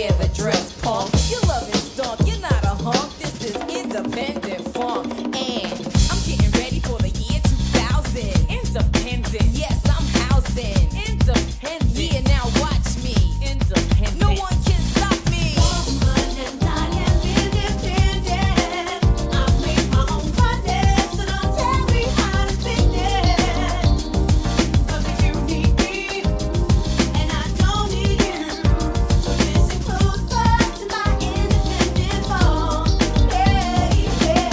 wear the dress, punk. Your love is stunk, you're not a hunk. This is independent funk. And I'm getting ready for the year 2000. Independent, yes, I'm housing. Independent, yeah, now watch me. Independent, no one can stop me. Woman and I am independent. I make my own money, so don't tell me how to spend it. 'Cause if you need me, and I don't need you, so listen closer to my independent song. Hey, hey.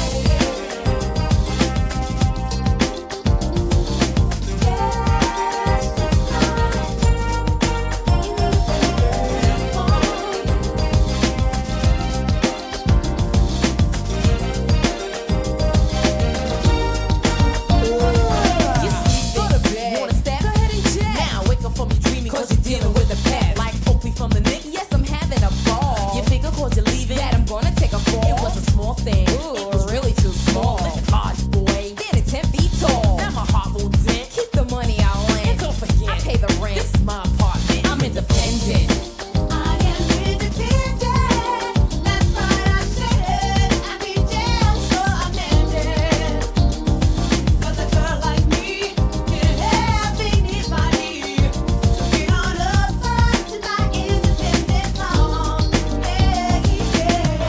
You sleep, go to bed. Wanna step? Go ahead and check. Now wake up from your dreaming, cause you're dealing with a past. Like Oakley from the Knicks, yes, I'm having a ball. You think cause you're leaving that I'm gonna take a fall? It was a small thing, it was really too small. Listen, large boy, standing 10 feet tall. Now my heart will dent. Keep the money I lend. And don't forget, I pay the rent. This is my apartment. I'm independent. I am independent. That's right, I said it. I be damn sure I'm independent. 'Cause a girl like me can have anybody. So get on up to my independent song. Hey, hey.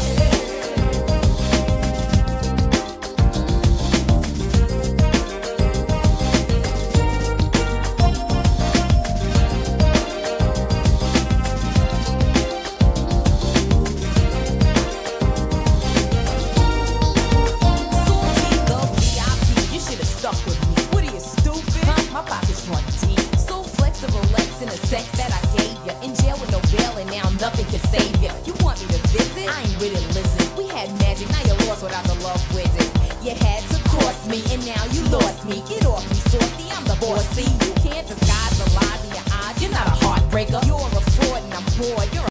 Salty the VIP, you should have stuck with me. What are you, stupid? Huh? My pockets run deep. So flexible, legs in the sex that I gave you. In jail with no bail, and now nothing can save you. You want me to visit? I ain't with it, listen. We had magic, now you're lost without the love with it. You had to cross me, and now you lost me. Get off me, Softy, I'm the boss. See, you can't disguise the lies in your eyes. You're not a heartbreaker. You're a fraud, and I'm bored. You're